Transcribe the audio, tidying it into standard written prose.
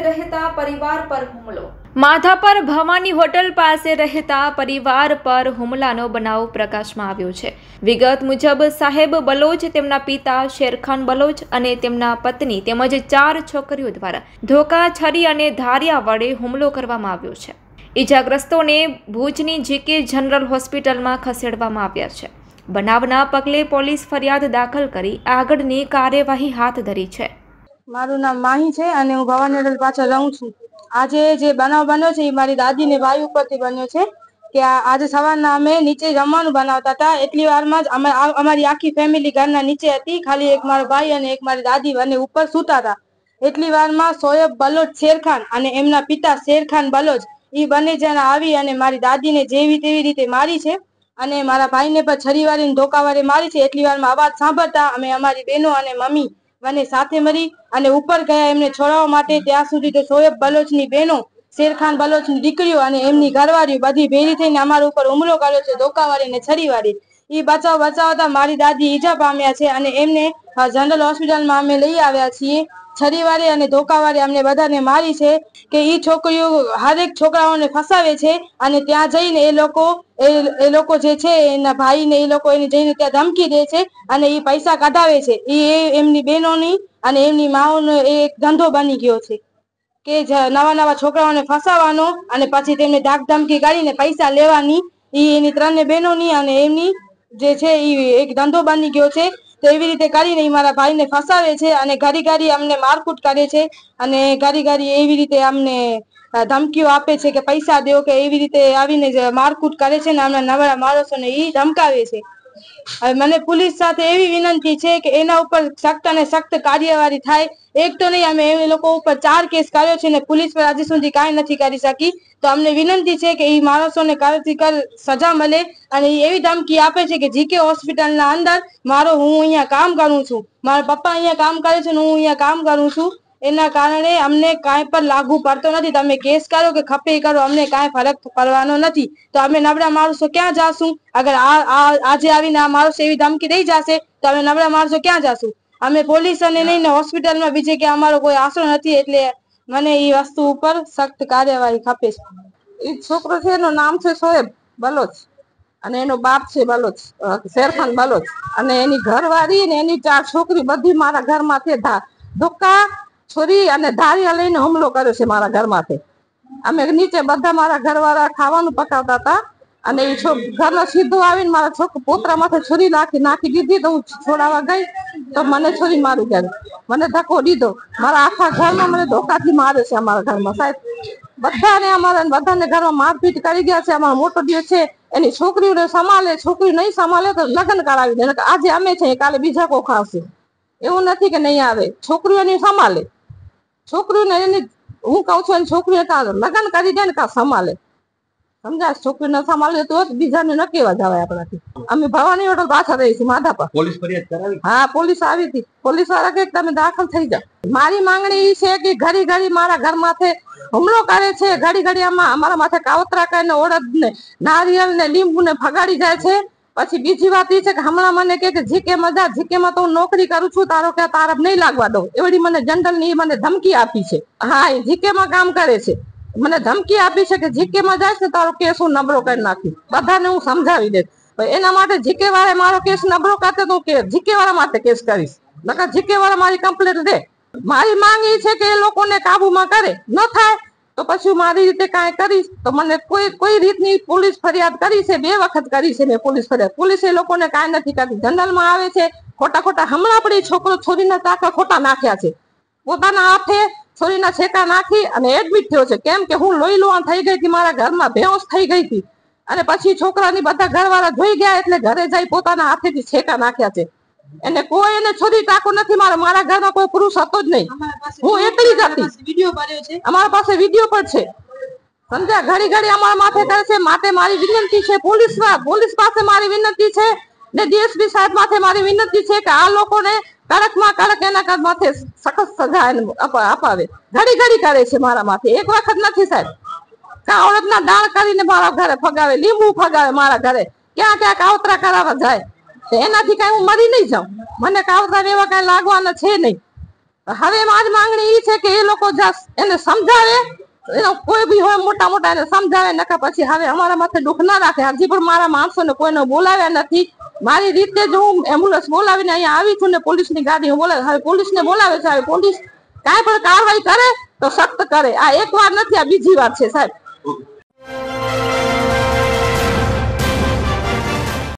રહેતા પરિવાર પર હુમલો। માધાપર ભવાની હોટલ પાસે રહેતા પરિવાર પર હુમલાનો બનાવ પ્રકાશમાં આવ્યો છે। વિગત મુજબ સાહેબ બલોચ, તેમના પિતા શેરખાન બલોચ અને તેમના પત્ની તેમજ 4 છોકરીઓ દ્વારા ધોકા, છરી અને ધારિયા વડે હુમલો કરવામાં આવ્યો છે। ઈજાગ્રસ્તોને ભુજની જીકે જનરલ હોસ્પિટલમાં ખસેડવામાં આવ્યા છે। બનાવના પગલે પોલીસ ફરિયાદ દાખલ કરી આગળની કાર્યવાહી હાથ ધરી છે। મારું નામ માહી છે અને હું ભવાની હોટલ પાછળ રહું છું। આજે જે બનાવ બન્યો છે એ મારી દાદી ને ભાઈ ઉપરથી બન્યો છે કે આજે સવારના અમે નીચે જમવાનું બનાવતા હતા। એટલી વારમાં જ અમારી આખી ફેમિલી ઘરના નીચે હતી। ખાલી એક મારો ભાઈ અને એક મારી દાદી અને ઉપર સૂતા હતા। એટલી વારમાં સોયબ બલોચ શેરખાન અને એમના પિતા શેરખાન બલોચ એ બંને જણા આવી અને મારી દાદીને જેવી તેવી રીતે મારી છે અને મારા ભાઈને પણ છરી વાળીને ધોકા વાળી મારી છે। એટલી વારમાં અવાજ સાંભળતા અમે અમારી બહેનો અને મમ્મી બંને સાથે મળી અને ઉપર ગયા એમને છોડાવવા માટે। ત્યાં સુધી તો સોયબ બલોચની બહેનો, શેરખાન બલોચની દીકરીઓ અને એમની ઘરવાળીઓ બધી ભેગી થઈને અમારા ઉપર હુમલો કર્યો છે, ધોકા વાળી ને છરી વાળી। એ બચાવતા મારી દાદી ઈજા પામ્યા છે અને એમને જનરલ હોસ્પિટલમાં અમે લઈ આવ્યા છીએ। છરીવાળી અને ધોકાવાળી અમને બધાને મારી છે કે ઈ છોકરીઓ હરેક છોકરાઓને ફસાવે છે અને ત્યાં જઈને એ લોકો જે છે એના ભાઈ ને એ લોકો એને જઈને ત્યાં ધમકી દે છે અને એ પૈસા કઢાવે છે। એ એમની બહેનોની અને એમની માઓનો એક ધંધો બની ગયો છે કે નવા છોકરાઓને ફસાવાનો અને પછી તેમને ધાક ધમકી કરીને પૈસા લેવાની। એની 3 બહેનોની અને એમની જે છે એ એક ધંધો બની ગયો છે। તો એવી રીતે કરીને મારા ભાઈને ફસાવે છે અને ઘડી અમને મારકૂટ કરે છે અને ઘડી એવી રીતે અમને ધમકીઓ આપે છે કે પૈસા દો કે એવી રીતે આવીને મારકૂટ કરે છે ને અમને નવરા માણસોને ઈ ધમકાવે છે। હવે મને પોલીસ સાથે એવી વિનંતી છે કે એના ઉપર સખ્ત અને સખ્ત કાર્યવાહી થાય। એક તો નહીં, અમે એ લોકો ઉપર 4 કેસ કર્યો છે ને પોલીસ પર હજી સુધી કાંઈ નથી કરી શકી। તો અમને વિનંતી છે કે એ માણસોને કાયદેસર સજા મળે અને એવી ધમકી આપે છે કે જીકે હોસ્પિટલના અંદર હું અહીંયા કામ કરું છું, મારા પપ્પા અહીંયા કામ કરે છે ને હું અહીંયા કામ કરું છું, એના કારણે અમને કાંઈ પણ લાગુ પડતો નથી। તમે કેસ કરો કે ખપે કરો, અમને કાંઈ ફરક પડવાનો નથી। તો અમે નબળા માણસો ક્યાં જાશું? અગર આજે આવીને આ માણસો એવી ધમકી દઈ જશે તો અમે નબળા માણસો ક્યાં જાશું? અમે પોલીસ અને નહીં હોસ્પિટલમાં બીજે કે અમારો કોઈ આશરો નથી। એટલે મને એ વસ્તુ ઉપર સખ્ત કાર્યવાહી ખપે છે। એ છોકરો છે એનું નામ છે સોએબ બલોચ અને એનો બાપ છે બલોચ શેરખાન બલોચ અને એની ઘરવાળી ને એની 4 છોકરી બધી મારા ઘરમાંથી ધોકા, છરી અને ધારિયા લઈને હુમલો કર્યો છે મારા ઘરમાંથી। અમે નીચે બધા મારા ઘરવાળા ખાવાનું પકાવતા હતા અને એ ઘરનો સીધો આવીને મારા પોતરા માથે છરી નાખી દીધી। તો હું છોડાવવા ગઈ તો મને છરી મારી ગઈ, મને ધક્કો દીધો। મારા આખા ઘરમાં મને ધોકાથી મારે છે અમારા ઘરમાં સાહેબ। બધાને ઘરમાં મારપીટ કરી ગયા છે। અમારો મોટો દિવસ છે એની છોકરીઓને સંભાળે, છોકરી નહીં સંભાળે તો લગ્ન કરાવી દે। આજે અમે છે કાલે બીજા કોક આવશે, એવું નથી કે નહીં આવે। છોકરીઓને સંભાળે, છોકરીઓને એની હું કઉ છું એની છોકરીઓ લગ્ન કરી દે ને કાં સંભાળે, સમજાય? છોકરીને સંભાળે તો બીજાને ન કેવા જવાય આપણાથી। અમે ભવાની હોટલ પાછળ રહી છીએ માધાપર। પોલીસ ફરિયાદ કરાવી? હા, પોલીસ આવી હતી। પોલીસ વાળા કે તમે દાખલ થઈ જાઓ। મારી માંગણી એ છે કે ઘડી મારા ઘર માથે હુમલો કરે છે, ઘડી અમારા માથે કાવતરા કરીને ઓળદ ને નારિયેળ ને લીંબુ ને ફગાડી જાય છે। પછી બીજી વાત એ છે કે હમણાં મને કે જીકે માં જીકેમાં તો હું નોકરી કરું છું, તારા નહીં લાગવા દઉં એવડી મને જનરલ ની મને ધમકી આપી છે। હા, એ જીકેમાં કામ કરે છે, મને ધમકી આપી છે કે જીકેમાં જાય છે તારો કેસ હું નબળો કરી નાખી। બધાને હું સમજાવી દઈશ। એના માટે જીકે વાળા મારો કેસ નબળો કરતે તો જીકે વાળા માટે કેસ કરીશ, નકર જીકે વાળા મારી કમ્પ્લેટ દે। મારી માંગ એ છે કે એ લોકોને કાબુમાં કરે, ન થાય તો પછી મારી રીતે કાંઈ કરીશ। તો મને કોઈ રીતની પોલીસ ફરિયાદ કરી છે, 2 વખત કરી છે મેં પોલીસ ફરિયાદ। પોલીસ એ લોકોને કાંઈ નથી કરતી, જનરલમાં આવે છે ખોટા હમણાં પણ છોકરો છોરીના ચાકા ખોટા નાખ્યા છે, પોતાના હાથે છોરીના છેકા નાખી અને એડમિટ થયો છે। કેમ કે હું લોહી લુહાણ થઈ ગઈ હતી, મારા ઘરમાં બેહોશ થઈ ગઈ હતી અને પછી છોકરાની બધા ઘરવાળા જોઈ ગયા એટલે ઘરે જઈ પોતાના હાથેથી છેકા નાખ્યા છે। એને કોઈ એને છોરી ટાકો નથી મારા ઘરમાં કોઈ પુરુષ હતો જ નહીં, હું એકલી જ હતી। અમારા પાસે વિડીયો પણ છે, સમજ્યા? ઘડી અમારા માથે કરે છે। માટે મારી વિનંતી છે પોલીસ પાસે મારી વિનંતી છે ને ડીએસપી સાહેબ માથે મારી વિનંતી છે કે આ લોકોને કડકમાં કડક એના માથે સખત સજા અપાવે। ઘડી કરે છે મારા માથે, એક વખત નથી સાહેબ। કાવડના દાણ કરીને મારા ઘરે ફગાવે, લીંબુ ફગાવે મારા ઘરે, ક્યાં કાવતરા કરાવવા જાય। એનાથી કઈ હું મરી નહીં જાઉં, મને કાવતરા એવા કઈ લાગવાના છે નહીં। હવે મારી માંગણી એ છે કે એ લોકો એને સમજાવે, એનો કોઈ બી હોય મોટા મોટા એને સમજાવે, નકા પછી હવે અમારા માથે દુઃખ ના રાખે. હજી પણ મારા માણસોને કોઈને બોલાવ્યા નથી. મારી રીતે જ હું એમ્બ્યુલન્સ બોલાવીને અહીંયા આવી છું ને પોલીસની ગાડી હું બોલાવી. હવે પોલીસને બોલાવે છે. હવે પોલીસ કાંઈ પણ કાર્યવાહી કરે તો સખ્ત કરે. આ એક વાર નથી, આ બીજી વાર છે સાહેબ.